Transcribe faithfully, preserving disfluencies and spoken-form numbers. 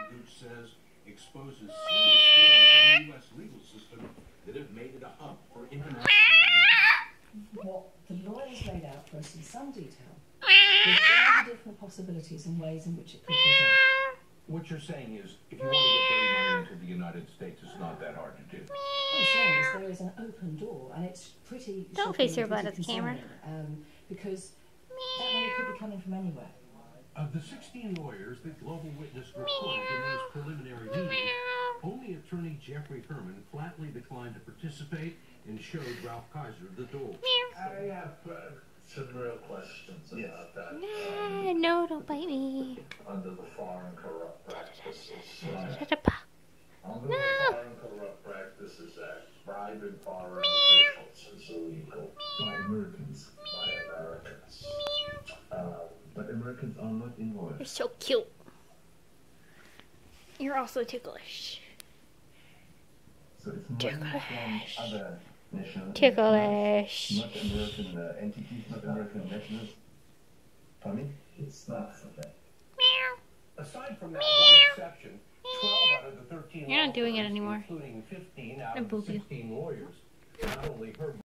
Gooch says exposes serious flaws in the U S legal system that have made it a hub for international law. What the lawyers laid out for us in some detail with all the different possibilities and ways in which it could be done. What you're saying is, if you want to get dirty money into the United States, it's not that hard to do. What I'm saying is there is an open door, and it's pretty Don't face your butt at the camera. Um, because that money could be coming from anywhere. Of the sixteen lawyers that Global Witness reported in those preliminary meetings, only attorney Jeffrey Herman flatly declined to participate and showed Ralph Kaiser the door. I have uh, some real questions Yes. about that. Nah, Um, no, don't bite me. under the Foreign Corrupt Practices Shut Act. up. Under No. the Foreign Corrupt Practices Act, bribing foreign officials is illegal By Americans. by Americans. Uh, But Americans are not You're involved. so cute. You're also ticklish. So it's money from Ticklish. other national Ticklish. Not American uh, entities, not American nationals. Funny? it's not for that. Aside from that one exception, twelve out of the thirteen You're not law doing it firms, anymore. including fifteen out I of the boop you. sixteen lawyers, not only heard